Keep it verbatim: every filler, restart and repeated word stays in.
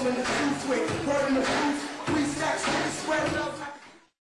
rolling the juice with, burning the juice, three stacks, spread love.